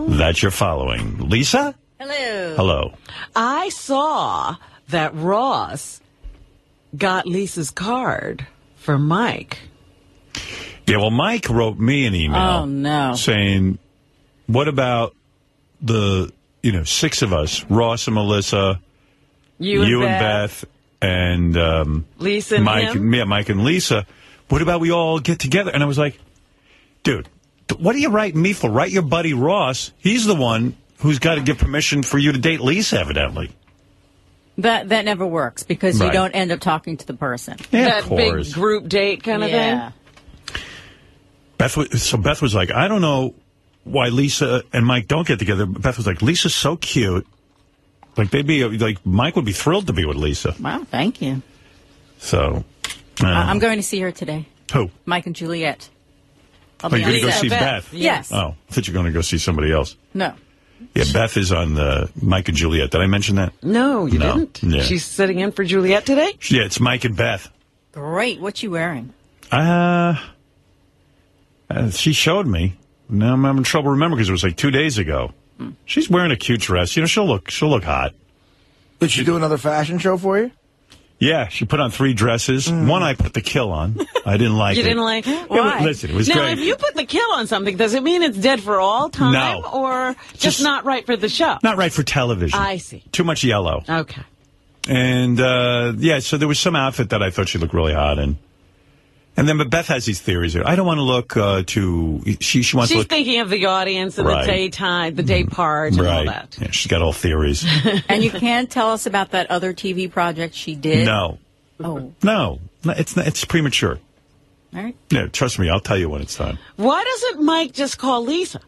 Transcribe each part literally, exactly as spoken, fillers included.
that you're following. Lisa? Hello. Hello. I saw that Ross got Lisa's card for Mike. Yeah, well, Mike wrote me an email. Oh, no. Saying, what about the, you know, six of us, Ross and Melissa, You and you Beth. and Beth, and um, Lisa and Mike, him? yeah, Mike and Lisa. What about we all get together? And I was like, dude, what are you writing me for? Write your buddy Ross. He's the one who's got to give permission for you to date Lisa, evidently. That that never works because Right. you don't end up talking to the person. Yeah, That of course. big group date kind of Yeah. thing? Beth, was- so Beth was like, I don't know why Lisa and Mike don't get together. Beth was like, Lisa's so cute. Like, they'd be, like, Mike would be thrilled to be with Lisa. Wow, thank you. So, uh, Uh, I'm going to see her today. who? Mike and Juliet. I'll Oh, be you're on going to go set. see Beth. Beth? Yes. Oh, I thought you were going to go see somebody else. No. Yeah, Beth is on the Mike and Juliet. Did I mention that? No, you No. didn't. Yeah. She's sitting in for Juliet today? Yeah, it's Mike and Beth. Great. What you wearing? Uh, uh she showed me. Now I'm having trouble remembering because it was like two days ago. Hmm. She's wearing a cute dress. You know, she'll look she'll look hot. Did she do another fashion show for you? Yeah, she put on three dresses. One I put the kill on. I didn't like You it. didn't like it? Yeah, Why? listen, it was now, great. if you put the kill on something, does it mean it's dead for all time? No. Or just, Just- not right for the show? Not right for television. I see. Too much yellow. Okay. And, uh, yeah, so there was some outfit that I thought she looked really hot in. And then, but Beth has these theories. I don't want to look uh, too... She, she wants She's to look... thinking of the audience and Right. the daytime, the day part and all Right. that. Yeah, she's got all theories. And you can't tell us about that other T V project she did? No. Oh, No. No, It's not, it's premature. all right. Yeah, trust me, I'll tell you when it's time. Why doesn't Mike just call Lisa?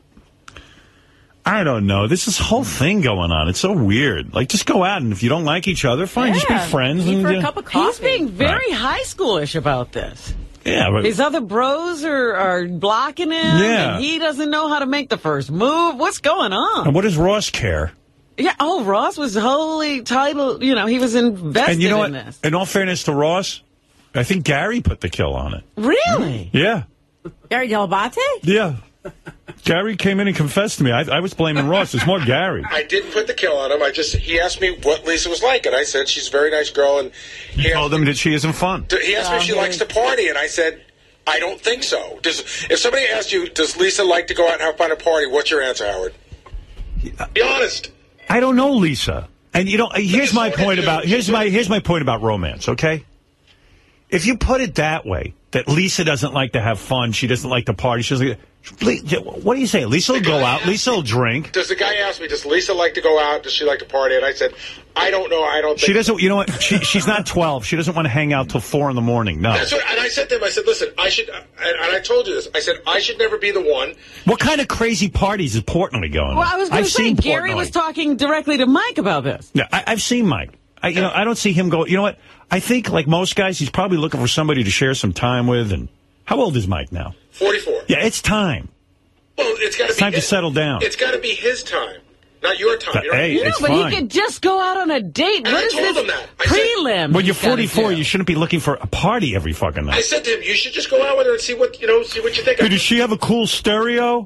I don't know. There's this whole thing going on. It's so weird. Like, just go out, and if you don't like each other, fine, just be Yeah, friends. meet And, for a uh, cup of coffee. He's being very Right. high schoolish about this. yeah, but, His other bros are, are blocking him. Yeah. And he doesn't know how to make the first move. What's going on? and what does Ross care? Yeah. Oh, Ross was wholly titled. You know, he was invested And you know in what? this. In all fairness to Ross, I think Gary put the kill on it. Really? Yeah. Gary Delabate? Yeah. Gary came in and confessed to me. I, I was blaming Ross. It's more Gary. I didn't put the kill on him. I just he asked me what Lisa was like, and I said she's a very nice girl. And he He told asked, him that she isn't fun. he asked me if she likes to party, and I said I don't think so. Does if somebody asked you, does Lisa like to go out and have fun at a party? What's your answer, Howard? Be honest. I don't know Lisa. And you know, here's my She's point forty-two. about here's my here's my point about romance, okay? If you put it that way, that Lisa doesn't like to have fun, she doesn't like to party, she doesn't what do you say? Lisa will go out, Lisa will drink. Does the guy ask me, does Lisa like to go out? Does she like to party? And I said, I don't know. I don't think She doesn't, you know what? She, she's not twelve. She doesn't want to hang out till four in the morning. No. That's what, and I said to him, I said, listen, I should, and, and I told you this, I said, I should never be the one. What kind of crazy parties is Portnoy going Well, on? I was going I've to say, seen Gary Portnoy. was talking directly to Mike about this. Yeah, I, I've seen Mike. I, you know, I don't see him go. You know what? I think, like most guys, he's probably looking for somebody to share some time with. And how old is Mike now? forty-four. Yeah, it's time. Well, it's got to It's be time to his- settle down. It's got to be his time, not your time. You know? Hey, You know, it's but fine. he could just go out on a date. And What I is told this him that. I said- prelim? When you're he's gotta forty-four, do? you shouldn't be looking for a party every fucking I night. said to him, you should just go out with her and see what you know, see what you think. Hey, does she have a cool stereo?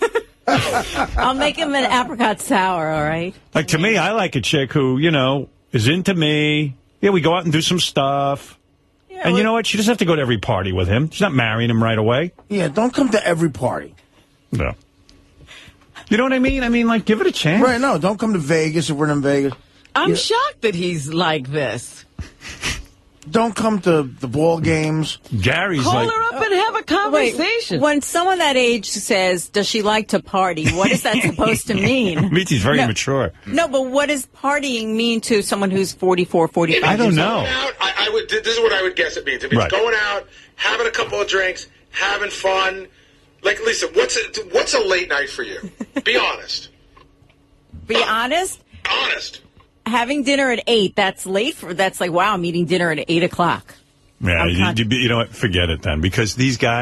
I'll make him an apricot sour, all right? Like, to me, I like a chick who, you know, is into me. Yeah, we go out and do some stuff. Yeah, And you well- know what? She doesn't have to go to every party with him. She's not marrying him right away. Yeah, don't come to every party. No. You know what I mean? I mean, like, give it a chance. Right, no, don't come to Vegas if we're in Vegas. I'm Yeah. shocked that he's like this. Don't come to the ball games. Gary's Call like... her up and have a conversation. Wait, when someone that age says, does she like to party, what is that supposed to mean? Means he's very No. mature. No, but what does partying mean to someone who's forty-four, forty-five? I don't Going know. out, I, I would. This is what I would guess it means. It means Right. going out, having a couple of drinks, having fun. Like, Lisa, what's a, what's a late night for you? Be honest. Be honest, Honest. having dinner at eight, that's late for, that's like, wow, I'm eating dinner at eight o'clock. Yeah, I'm you, con- you, you know what? Forget it then. Because these guys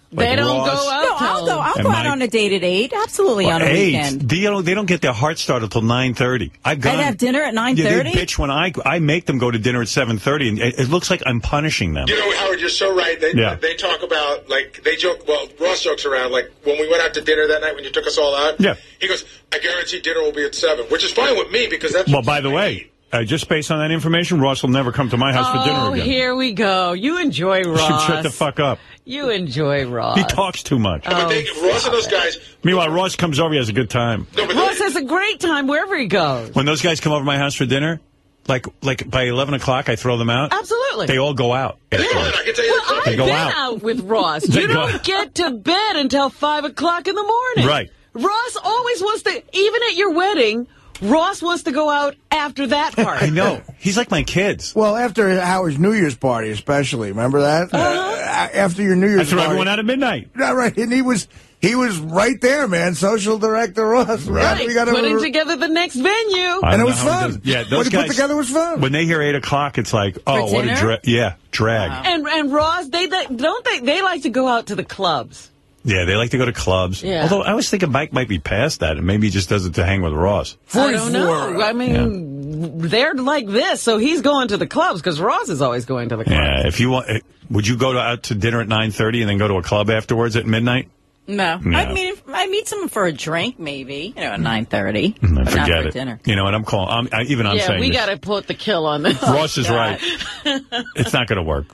Like they don't Ross. go out. No, I'll go. I'll And go Mike- out on a date at eight. Absolutely Well, on a eight, weekend. They don't, they don't get their heart started till nine thirty. I've gone. I'd have dinner at nine Yeah, thirty? they bitch when I I make them go to dinner at seven thirty, and it, it looks like I'm punishing them. You know, Howard, you're so right. They, Yeah. they talk about, like, they joke, well, Ross jokes around, like, when we went out to dinner that night when you took us all out, Yeah. he goes, I guarantee dinner will be at seven, which is fine with me because that's Well, by the way, uh, just based on that information, Ross will never come to my house for dinner Oh, again. here we go. You enjoy You Ross. should shut the fuck up. You enjoy Ross. He talks too much. But they, Ross and those guys. Meanwhile, Ross comes over, he has a good time. No, but Ross they, has a great time wherever he goes. When those guys come over to my house for dinner, like like by eleven o'clock, I throw them out. Absolutely. They all go out. I can tell you the Well, truth. They I've go been out. out. with Ross. They You go don't out. get to bed until five o'clock in the morning. Right. Ross always wants to, even at your wedding, Ross wants to go out after that part. I know. He's like my kids. Well, after Howard's New Year's party, especially, remember that? Uh, after your New Year's I threw party. everyone out at midnight. Yeah, right. And he was he was right there, man. Social director Ross. We got- Right. we got Putting to- together the next venue. I And don't it know was how he fun. does- Yeah, those What he guys put together was fun. When they hear eight o'clock, it's like, oh, what a dinner? dra- yeah, drag. And and Ross, they, they don't they they like to go out to the clubs. Yeah, they like to go to clubs. Yeah. Although I was thinking Mike might be past that, and maybe he just does it to hang with Ross. I don't know. I mean, they're like this, so he's going to the clubs because Ross is always going to the clubs. Yeah, if you want, eh, would you go to, out to dinner at nine thirty and then go to a club afterwards at midnight? No. No. I'd meet, I'd meet someone for a drink, maybe, you know, at nine thirty. Mm, But not forget for it. dinner. You know what I'm calling? I'm, I, even I'm yeah, saying we this. got to put the kill on this. Ross is God. right. It's not going to work.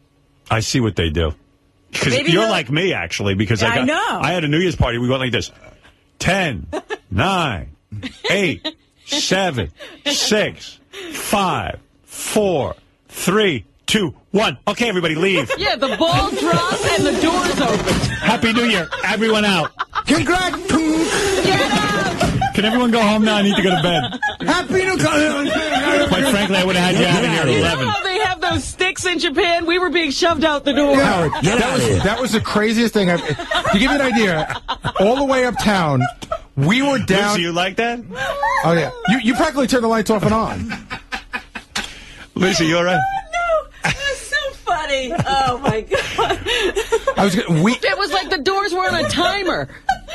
I see what they do. Because Maybe you're they'll- like me, actually, because I I got, know. I had a New Year's party. We went like this. Ten, nine, eight, seven, six, five, four, three, two, one. Okay, everybody, leave. Yeah, the ball drops and the doors open. Happy New Year. Everyone out. Congrats. Get out! Can everyone go home now? I need to go to bed. Happy New Year. Quite frankly, I would have had you out of here at You know eleven. how they have those sticks in Japan? We were being shoved out the door. Howard, that was that was the craziest thing. I've, to give you an idea, all the way uptown, we were down. Lucy, you like that? Oh yeah, you you practically turned the lights off and on. Lucy, you all right? No, that's so funny. Oh, my God. I was gonna- we. It was like the doors were on a timer.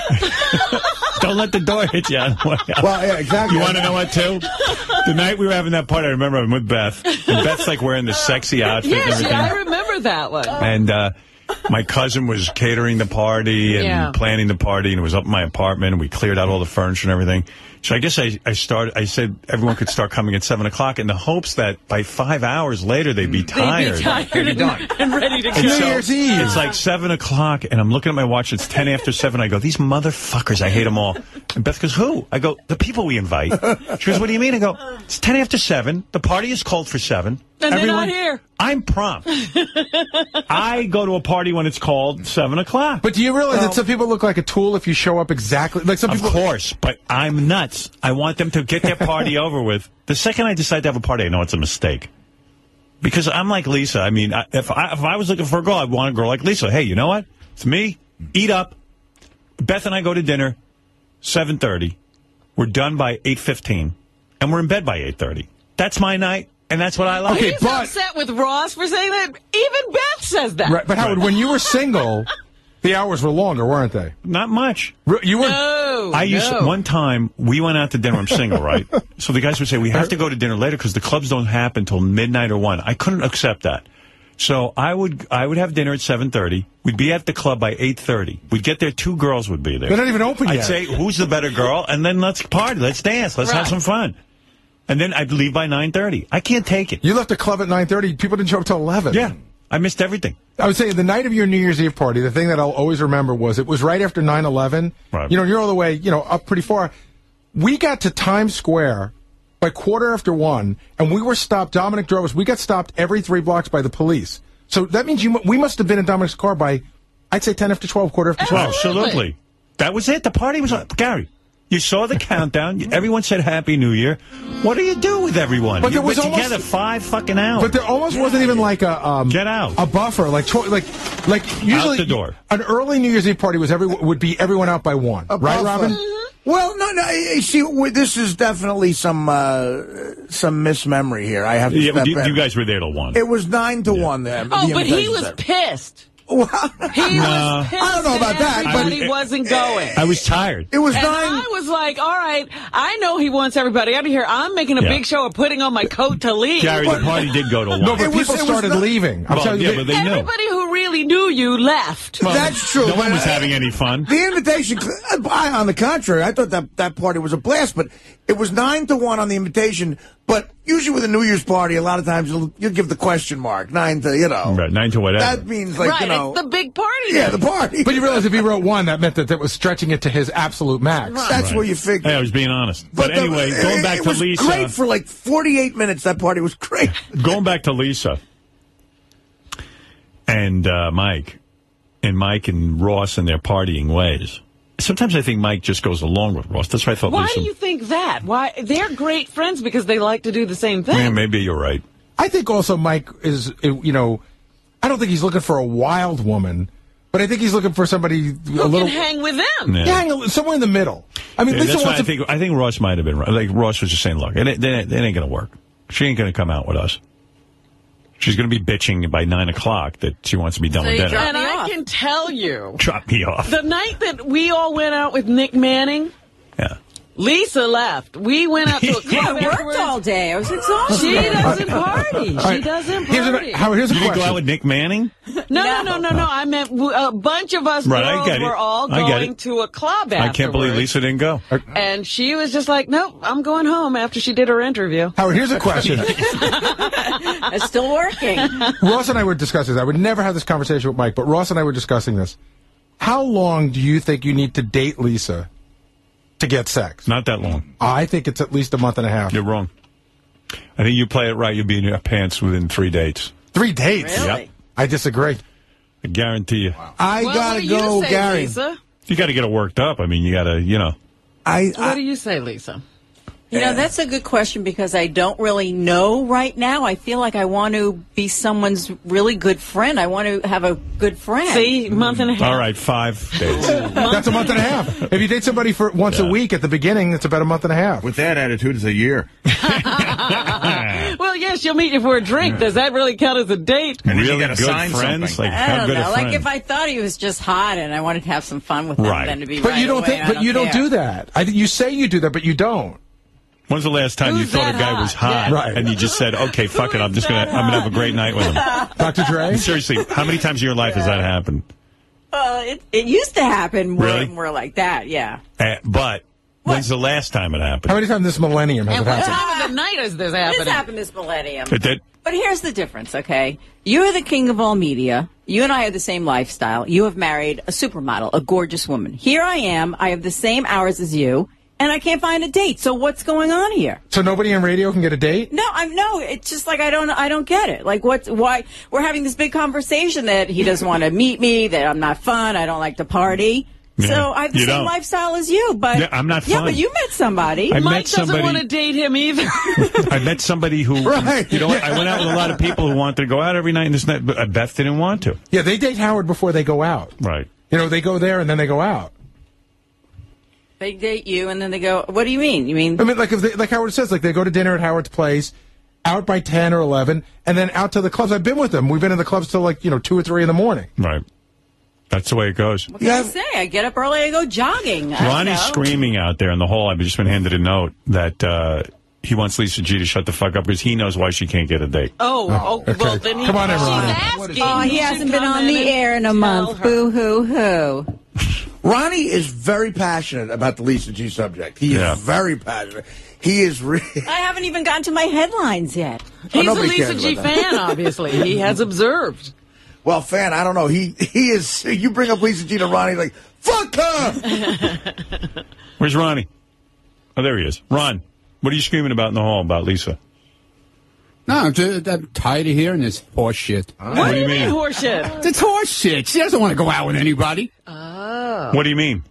Don't let the door hit you on the way out. Well, yeah, exactly. You want to know what, too? The night we were having that party, I remember I'm with Beth. And Beth's like wearing the sexy outfit and Yes, everything. I remember that one. And uh, my cousin was catering the party and Yeah. planning the party, and it was up in my apartment, and we cleared out all the furniture and everything. So I guess I, I started. I said everyone could start coming at seven o'clock in the hopes that by five hours later they'd be tired. They'd be tired and, and ready to go. And New so Year's Eve. It's like seven o'clock, and I'm looking at my watch. It's ten after seven. I go, these motherfuckers, I hate them all. And Beth goes, who? I go, the people we invite. She goes, what do you mean? I go, it's ten after seven. The party is called for seven. And they're not here. I'm prompt. I go to a party when it's called seven o'clock. But do you realize that some people look like a tool if you show up exactly like some Of people? course, but I'm nuts. I want them to get their party over with. The second I decide to have a party, I know it's a mistake. Because I'm like Lisa. I mean, I- if I, if I was looking for a girl, I'd want a girl like Lisa. Hey, you know what? It's me. Eat up. Beth and I go to dinner, seven thirty. We're done by eight fifteen. And we're in bed by eight thirty. That's my night, and that's what I like. Okay, He's but- upset with Ross for saying that. Even Beth says that. Right, but Howard, when you were single, the hours were longer, weren't they? Not much. Re- You were. No, I used no. one time we went out to dinner. I'm single, right? So the guys would say we have to go to dinner later because the clubs don't happen till midnight or one. I couldn't accept that. So I would I would have dinner at seven thirty. We'd be at the club by eight thirty. We'd get there. Two girls would be there. They're not even open I'd yet. say who's the better girl, and then let's party, let's dance, let's have Right. some fun. And then I'd leave by nine thirty. I can't take it. You left the club at nine thirty. People didn't show up till eleven. Yeah, I missed everything. I would say the night of your New Year's Eve party, the thing that I'll always remember was it was right after nine eleven. Right. You know, you're all the way, you know, up pretty far. We got to Times Square by quarter after one, and we were stopped. Dominic drove us. We got stopped every three blocks by the police. So that means you. mu- we must have been in Dominic's car by, I'd say, ten after twelve, quarter after twelve. Absolutely. That was it. The party was on. Gary, you saw the countdown. Everyone said Happy New Year. What do you do with everyone? But you there was were almost- together five fucking hours. But there almost wasn't even like a um, Get out. a buffer, like tw- like like usually the door. An early New Year's Eve party was every would be everyone out by one, A right, buffer. Robin? Well, no, no. You see, we- this is definitely some uh, some mismemory here. I have to yeah, step you, in. you guys were there till one. It was nine to one. Then Oh, the but he invitation was said. pissed. Well, He No. was pissed I don't know about that, but- everybody wasn't going. I was tired. it was And nine. I was like, all right, I know he wants everybody out of here. I'm making a Yeah. big show of putting on my coat to leave. Gary, the party did go to one. No, but It was- people it was started not- leaving. I'm Well, telling yeah, you. but they knew. Everybody who really knew you left. Well, That's true, No one but, was uh, having any fun. The invitation, I, on the contrary, I thought that that party was a blast, but it was nine to one on the invitation. But usually with a New Year's party, a lot of times you'll, you'll give the question mark, nine to, you know. Right, nine to whatever. That means, like, right, you know. it's the big party. yeah, then. the party. But you realize if he wrote one, that meant that that was stretching it to his absolute max. That's Right. where you figure. Hey, I was being honest. But, the- anyway, going it- back it to was Lisa. great for like forty-eight minutes. That party was great. Going back to Lisa and uh, Mike, and Mike and Ross and their partying ways. Sometimes I think Mike just goes along with Ross. That's why I thought Why Lisa. do you think that? Why they're great friends because they like to do the same thing. Yeah, maybe you're right. I think also Mike is, you know, I don't think he's looking for a wild woman, but I think he's looking for somebody Who a little. can hang with them? Yeah. Yeah, hang a- somewhere in the middle. I mean, Yeah, Lisa that's why wants I to. think I think Ross might have been right. Like Ross was just saying, look, it, ain't- it, ain't- it ain't going to work. She ain't going to come out with us. She's going to be bitching by nine o'clock that she wants to be done So with you dinner. drop And me I off. can tell you, Drop me off. the night that we all went out with Nick Manning, Yeah. Lisa left. We went out to a club Yeah, I worked afterwards. all day. I was exhausted. She doesn't party. All She right, doesn't Here's party. a, Howard, here's a You didn't go question. out with Nick Manning? No, no, no, no, no. I meant w- a bunch of us Right, I girls get it. were all I get going it. to a club afterwards. I can't believe Lisa didn't go. And she was just like, nope, I'm going home after she did her interview. Howard, here's a question. It's still working. Ross and I were discussing this. I would never have this conversation with Mike, but Ross and I were discussing this. How long do you think you need to date Lisa to get sex? Not that long. I think it's at least a month and a half. You're wrong. I think you play it right, you'll be in your pants within three dates. Three dates. Really? Yep. I disagree. I guarantee you. I well, gotta what do you go, say, Gary. Lisa? You got to get it worked up. I mean, you got to, you know. I, What I do you say, Lisa? You know, that's a good question because I don't really know right now. I feel like I want to be someone's really good friend. I want to have a good friend. See, month and a half. All right, five days. That's a month and a half. If you date somebody for once Yeah. a week at the beginning, it's about a month and a half. With that attitude, it's a year. Well, yes, she'll meet you for a drink. Does that really count as a date? And then you Really gotta good sign friends? something. Like, I how don't good know. a Like friend? if I thought he was just hot and I wanted to have some fun with him, Right. then to be But right you don't away, think. I But don't you don't care. do that. I think you say you do that, but you don't. When's the last time you Who's thought a that guy hot? was hot Yeah. Right. and you just said, okay, fuck it, I'm just going to, I'm going to have a great night with him? Doctor Dre? Seriously, how many times in your life has that happened? Uh, it, it used to happen more, Really? more like that, yeah. Uh, but when's the last time it How happened? many times this millennium has And it what happened? time of the night is this happening? This happened this millennium. It did? But here's the difference, okay? You're the king of all media. You and I have the same lifestyle. You have married a supermodel, a gorgeous woman. Here I am. I have the same hours as you, and I can't find a date. So what's going on here? So nobody in radio can get a date? No, I'm no. It's just like I don't. I don't get it. Like, what's why we're having this big conversation that he doesn't want to meet me, that I'm not fun, I don't like to party. Yeah, So I have the you same don't. lifestyle as you, but Yeah, I'm not Yeah, fun. but you met somebody. I Mike met doesn't somebody- want to date him either. I met somebody who, Right. you know what, I went out with a lot of people who wanted to go out every night and this night, but Beth didn't want to. Yeah, they date Howard before they go out. Right. You know, they go there and then they go out. They date you, and then they go. What do you mean? You mean I mean, like if they, like Howard says, like they go to dinner at Howard's place, out by ten or eleven, and then out to the clubs. I've been with them. We've been in the clubs till like you know two or three in the morning. Right. That's the way it goes. what can I say? I get up early. I go jogging. I don't Ronnie's know. screaming out there in the hall. I've just been handed a note that uh, he wants Lisa G to shut the fuck up because he knows why she can't get a date. Oh, oh, okay. well, then he, Come on, she's everyone. asking. Oh, he You hasn't should been come on in the and air in a tell month. her. Boo hoo hoo. Ronnie is very passionate about the Lisa G subject. He Yeah. is very passionate. He is really. I haven't even gotten to my headlines yet. He's a nobody Lisa cares G about that. fan, obviously. He has observed. Well, fan, I don't know. He he is. You bring up Lisa G to Ronnie, like fuck her. Where's Ronnie? Oh, there he is. Ron, what are you screaming about in the hall about Lisa? No, I'm, just, I'm tired of hearing this horse shit. What do you mean, horseshit? It's horse shit. She doesn't want to go out with anybody. What do you mean?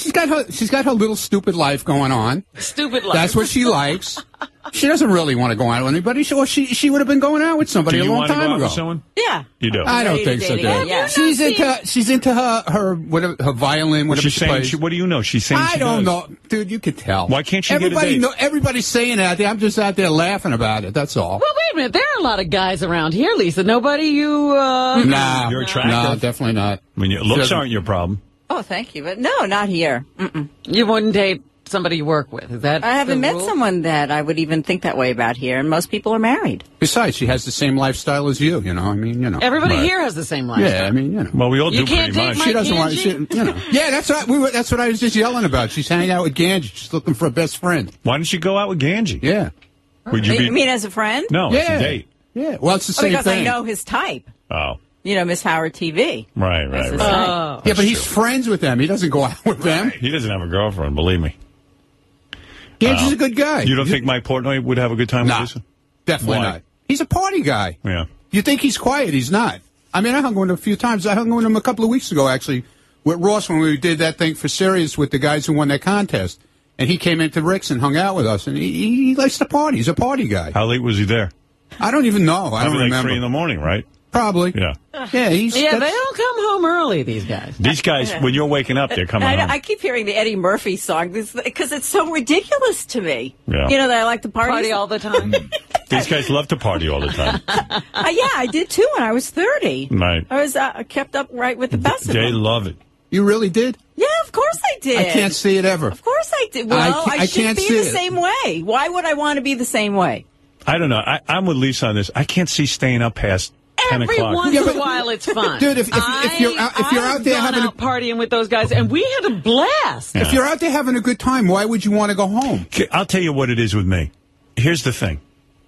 she's got her she's got her little stupid life going on. Stupid life. That's what she likes. She doesn't really want to go out with anybody. She, or she she would have been going out with somebody Do a you long want to time go out ago. with someone? Yeah. You do. I don't Ready think to so, date Dave. again, yeah. She's into she's into her her whatever, her violin, whatever She's she saying. plays. She, what do you know? She's saying. I she don't does. know, dude. You could tell. Why can't she everybody get a date? know? Everybody's saying it out there. I'm just out there laughing about it. That's all. Well, wait a minute. There are a lot of guys around here, Lisa. Nobody you, uh... Nah, You're attractive. No, definitely not. I mean, your looks aren't your problem. Oh, thank you. But no, not here. Mm-mm. You wouldn't date somebody you work with. Is that I haven't the met rule? someone that I would even think that way about here, and most people are married. Besides, she has the same lifestyle as you. You know, I mean, you know. Everybody Right. here has the same lifestyle. Yeah, I mean, you know. Well, we all You do can't pretty date much. my- She doesn't want, she, Ganji? you know. Yeah, that's what we were. That's what I was just yelling about. She's hanging out with Ganji. She's looking for a best friend. Why don't you go out with Ganji? Yeah. Would you You be? mean as a friend? No, yeah. it's a date. Yeah. Well, it's the Oh, same because thing. I know his type. Oh, You know, Miss Howard T V. right, right, That's his right. type. Oh. Yeah, but he's friends with them. He doesn't go out with them. He doesn't have a girlfriend, believe me. Ganji's a good guy. You don't think Mike Portnoy would have a good time Nah, with Lisa? definitely Why? not. He's a party guy. Yeah. You think he's quiet? He's not. I mean, I hung with him a few times. I hung with him a couple of weeks ago, actually, with Ross when we did that thing for Sirius with the guys who won that contest. And he came into Rick's and hung out with us. And he, he likes to party. He's a party guy. How late was he there? I don't even know. I don't Probably like remember. three in the morning, right? Probably. Yeah. Yeah, he's. Yeah, they that's- don't come home early, these guys. These guys, when you're waking up, they're coming I, home. I keep hearing the Eddie Murphy song because it's so ridiculous to me. Yeah. You know that I like to party. Party all the time. These guys love to party all the time. Uh, yeah, I did too when I was thirty. Right. I was uh, kept up right with the best of They them. love it. You really did? Yeah, of course I did. I can't see it ever. Of course I did. Well, I I, ca- I should can't be see the it. same way. Why would I want to be the same way? I don't know. I, I'm with Lisa on this. I can't see staying up past ten Every o'clock. once Yeah, in but- a while, it's fun. Dude, if- if- if you're out- if you're I- out there I've gone having a- out partying with those guys, and we had a blast. Yeah. If you're out there having a good time, why would you want to go home? Okay, I'll tell you what it is with me. Here's the thing.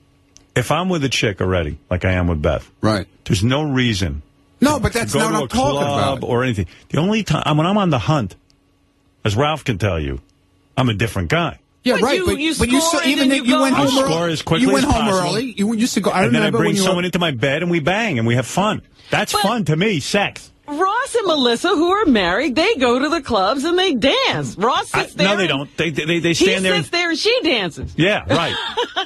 If I'm with a chick already, like I am with Beth, Right. there's no reason No, but to that's go not to what a I'm talking club about. or anything. The only time, when I'm on the hunt, as Ralph can tell you, I'm a different guy. Yeah, But right. you- but you but you score said and even then that you you went go home home. I score early. as quickly You went as home possible. early. You used to go. I and then I remember bring when you someone were, into my bed and we bang and we have fun. That's But- fun to me, sex. Ross and Melissa, who are married, they go to the clubs and they dance. Ross I, sits there. no, they and- don't. They, they, they He stand there. sits And, there and she dances. yeah, right.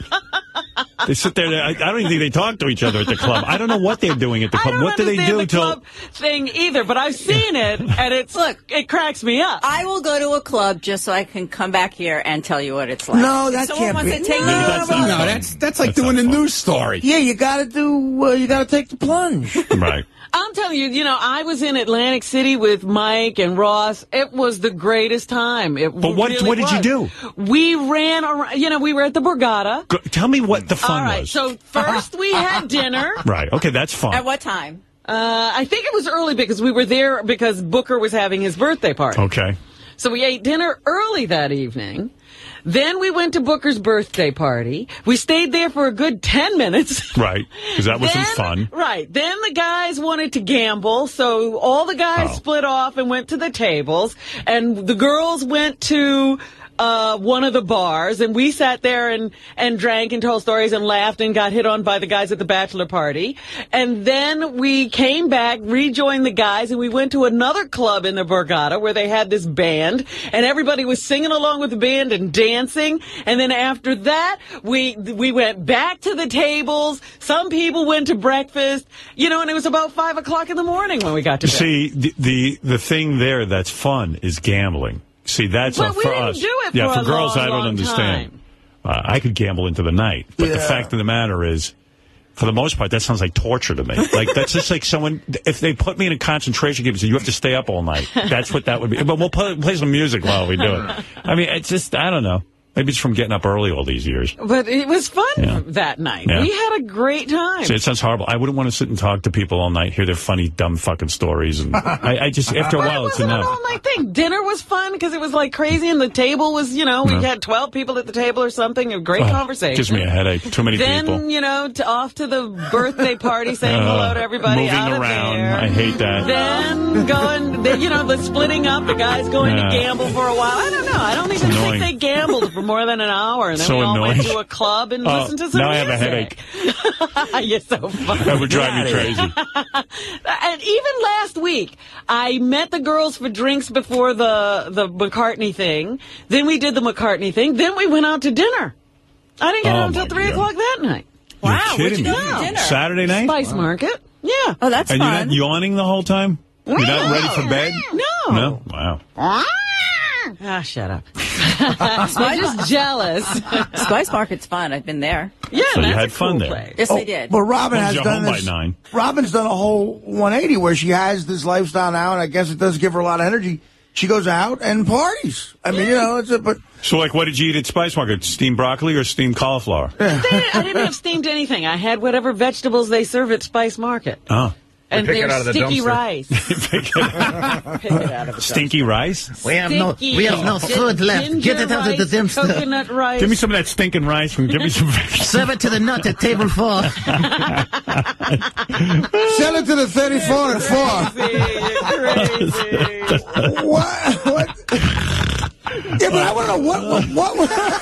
They sit there. I, I don't even think they talk to each other at the club. I don't know what they're doing at the I club. don't What do they understand do the till? club thing either, but I've seen it, and it's look, it cracks me up. I will go to a club just so I can come back here and tell you what it's like. No, If that someone can't wants be- to take No, me to that's a club, not no, that's that's like That's doing not a fun. news story. Yeah, you got to do. Uh, you got to take the plunge. Right. I'm telling you, you know, I was in Atlantic City with Mike and Ross. It was the greatest time. It But what- really what did you was. do? We ran around. You know, we were at the Borgata. Go, tell me what the fun All right, was. so first we had dinner. right. Okay, that's fun. At what time? Uh, I think it was early because we were there because Booker was having his birthday party. Okay. So we ate dinner early that evening. Then we went to Booker's birthday party. We stayed there for a good ten minutes. Right. Because that was some Then- fun. Right. Then the guys wanted to gamble, so all the guys Oh. split off and went to the tables, and the girls went to uh, one of the bars, and we sat there and, and drank and told stories and laughed and got hit on by the guys at the bachelor party. And then we came back, rejoined the guys, and we went to another club in the Borgata where they had this band, and everybody was singing along with the band and dancing. And then after that, we we went back to the tables. Some people went to breakfast, you know, and it was about five o'clock in the morning when we got to bed. See, the, the the thing there that's fun is gambling. See, that's But all we for didn't us. do it yeah, for for a girls, long, I don't long understand. Uh, I could gamble into the night, but the Yeah. fact of the matter is, for the most part, that sounds like torture to me. Like that's just like someone if they put me in a concentration camp and say you have to stay up all night. That's what that would be. But we'll play, play some music while we do it. I mean, it's just I don't know. Maybe it's from getting up early all these years. But it was fun Yeah. that night. Yeah. We had a great time. See, it sounds horrible. I wouldn't want to sit and talk to people all night, hear their funny, dumb fucking stories, and I, I just after a Well, while it it's wasn't an enough. all-night thing. Dinner was fun because it was like crazy, and the table was, you know, we Yeah. had twelve people at the table or something. A great Oh, conversation. gives me a headache. Too many then, people. you know, to, off to the birthday party, saying Uh, hello to everybody moving out of around. there. I hate that. Then going, the, you know, the splitting up, the guys going Yeah. to gamble for a while. I don't know. I don't even annoying. think they gambled for more than an hour, and then So we all annoying. went to a club and Oh, listened to some now I have a music. headache. You're so funny. That would drive me crazy. And even last week, I met the girls for drinks before the, the McCartney thing. Then we did the McCartney thing. Then we went out to dinner. I didn't get Oh, home until my three God. o'clock that night. You're Wow, what'd kidding you me. do for dinner? Saturday night? Spice Market. Yeah. Oh, that's And you're fun. not yawning the whole time? You're not ready for bed? No. No? Wow. Ah, shut up. I'm just jealous. Spice Market's fun. I've been there. Yeah, So you that's had a fun cool there. place. Yes, Oh, I did. But Robin Well, has you're done home this. by nine. Robin's done a whole one eighty where she has this lifestyle now, and I guess it does give her a lot of energy. She goes out and parties. I mean, you know, it's a, but So, like, what did you eat at Spice Market? Steamed broccoli or steamed cauliflower? They didn't- I didn't have steamed anything. I had whatever vegetables they serve at Spice Market. Oh. And pick it there's out of the sticky dumpster. rice. Pick it out of the Stinky rice? We have no, Sticky we have no ginger food left. Get it out of the rice, dumpster. Coconut rice. Give me some of that stinking rice and give me some Serve it to the nut at table four. sell it to the thirty-four and four. Crazy. What? What? Yeah, but I want to know what. What?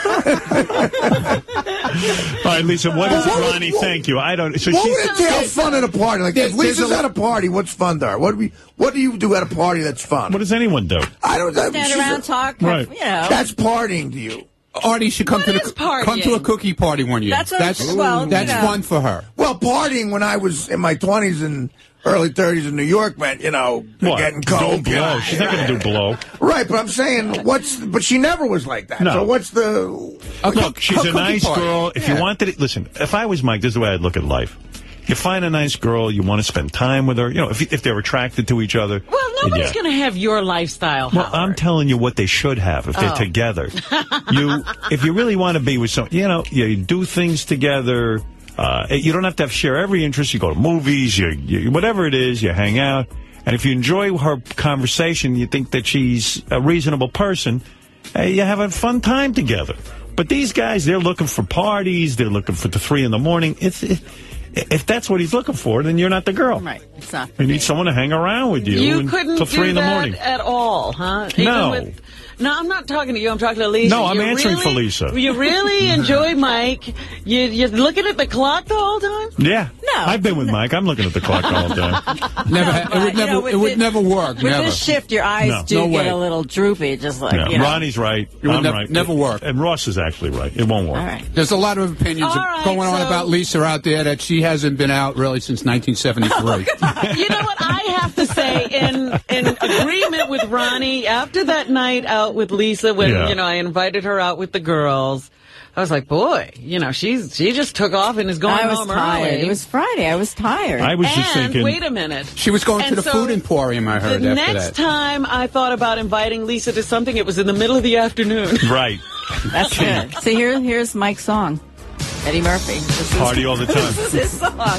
what, All right, Lisa, what is What would- Ronnie? what- Thank you. I don't. So what she's. would entail fun at a party? Like, There's- if Lisa's there's a- at a party, what's fun there? What do we? What do you do at a party that's fun? What does anyone do? I don't know. Stand she's around, a- talk. Right. You know. That's partying to you. Artie should come What to the is partying? come to a cookie party one year. That's what- that's well, you that's know. fun for her. Well, partying when I was in my twenties and early thirties in New York meant, you know, What? getting Don't coke. blow. yeah. She's not going to do blow. Right, but I'm saying, what's? But she never was like that. No. So what's the? A Look, cook- she's a a cookie nice party. girl. If Yeah. you wanted it, listen, if I was Mike, this is the way I'd look at life. You find a nice girl, you want to spend time with her, you know, if, if they're attracted to each other. Well, nobody's yeah. going to have your lifestyle, Well, Howard. I'm telling you what they should have if they're Oh. together. You, if you really want to be with someone, you know, you do things together. Uh, you don't have to have, share every interest. You go to movies, you, you whatever it is, you hang out. And if you enjoy her conversation, you think that she's a reasonable person, uh, you have a fun time together. But these guys, they're looking for parties. They're looking for the three in the morning. It's it, if that's what he's looking for, then you're not the girl. Right. It's not. You need someone to hang around with you. You and- couldn't till three do in the that morning. at all, huh? No. Even with, no, I'm not talking to you. I'm talking to Lisa. No, I'm You answering really, for Lisa. You really enjoy Mike. You, you're looking at the clock the whole time? Yeah. No. I've been with Mike. I'm looking at the clock all the time. Never, No, ha- it but, would you never, know, with it would this- never work. With Never. this shift, your eyes No. do No get way. a little droopy, just like, Yeah. you know. Ronnie's right. It would I'm nev- right. never work. And Ross is actually right. It won't work. All right. There's a lot of opinions All right, going on so- about Lisa out there that she hasn't been out really since nineteen seventy-three. You know what? I have to say, in in agreement with Ronnie, after that night out with Lisa, when Yeah. you know I invited her out with the girls, I was like, boy, you know, she's she just took off and is going I was home tired. early. It was Friday. I was tired. I was just and thinking. wait a minute. She was going to And the so food emporium, I heard, The after next that. time I thought about inviting Lisa to something, it was in the middle of the afternoon. Right. That's good. So here, here's Mike's song. Eddie Murphy. This is- Party all the time. This is his song.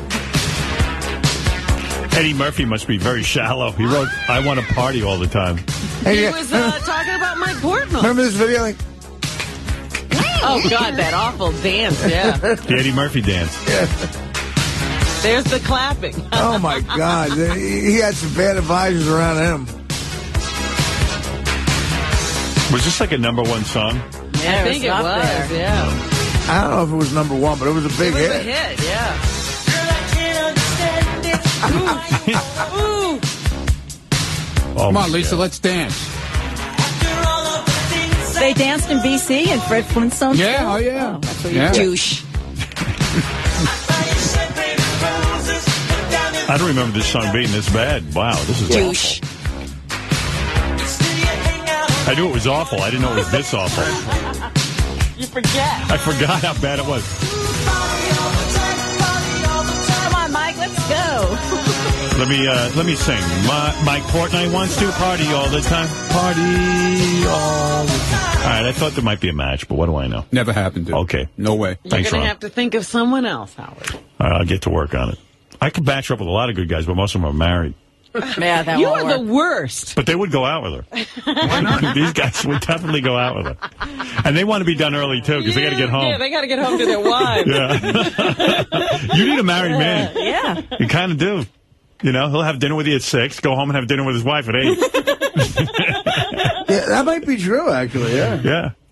Eddie Murphy must be very shallow. He wrote, I want to party all the time. Hey, He yeah, was uh, talking about Mike Portnoy. remember this video? Like, Oh, God, that awful dance, yeah. The Eddie Murphy dance. There's the clapping. oh my God, he he had some bad advisors around him. Was this like a number one song? Yeah, I think it up was, there. yeah. I don't know if it was number one, but it was a big It was hit. a hit, yeah. Ooh. Oh, Come my on, Lisa, God. let's dance. They danced in B C and Fred Flintstone. Yeah, Show? oh, yeah. that's what Yeah. you douche. I don't remember this song being this bad. Wow, this is Douche. awful. I knew it was awful. I didn't know it was this awful. You forget. I forgot how bad it was. Come on, Mike, let's go. Let me uh, let me sing. My, Mike Portnoy wants to party all the time. Party all the time. All right, I thought there might be a match, but what do I know? Never happened, dude. Okay. No way. You're Thanks, going to Ron. have to think of someone else, Howard. All right, I'll get to work on it. I could match her up with a lot of good guys, but most of them are married. Yeah, that You won't are work. the worst. But they would go out with her. Why not? These guys would definitely go out with her. And they want to be done early, too, because they got to get home. Yeah, they got to get home to their wives. Yeah. You need a married man. Yeah. You kind of do. You know, he'll have dinner with you at six, go home and have dinner with his wife at eight. Yeah, that might be true, actually. Yeah. Yeah.